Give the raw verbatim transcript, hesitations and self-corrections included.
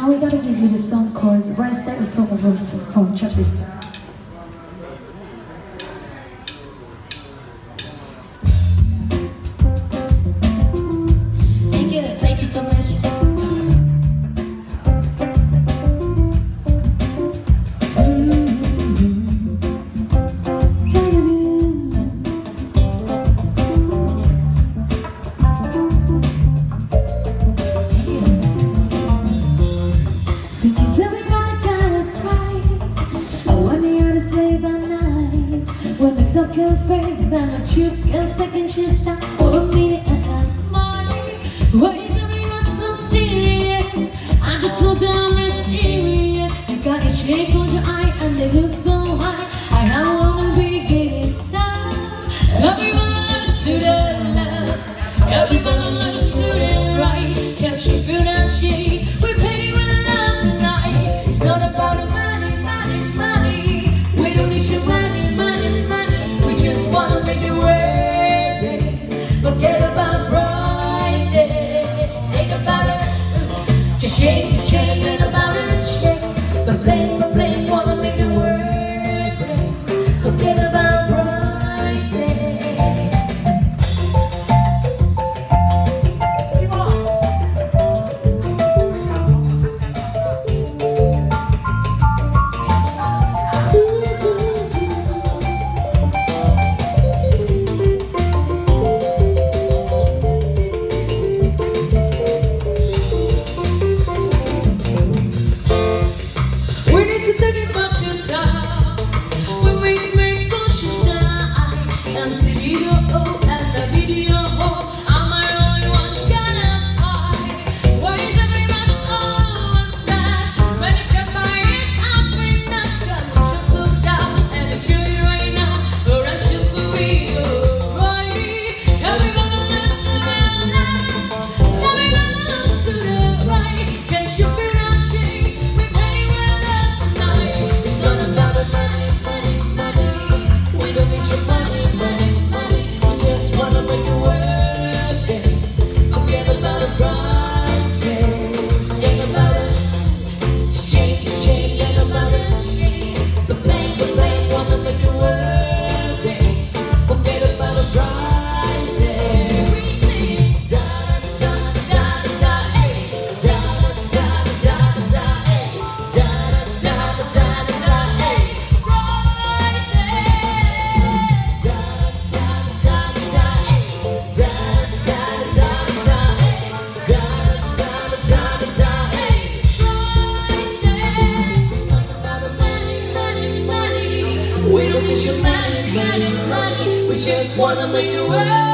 Now we gotta give you the song called Rest That Is Over from Justice. Thank you, thank you so much. When the sucker faces and the cheap and second she's time for me and I smile. Why is everyone so serious? I'm just so damn mysterious. You got a shake on your eye and they look so high. I don't wanna be getting tired. Everyone looks to the left, everyone looks to the right. Can't you feel that shake? We pay with love tonight. It's not about the money, money, money. We don't need your money. Forget about prices. Think about it. To change, to change, ain't about it. Shake. But blame, but blame, wanna make it worth it. Forget about prices. Keep on. We don't need your money, money, money. We just wanna make the world.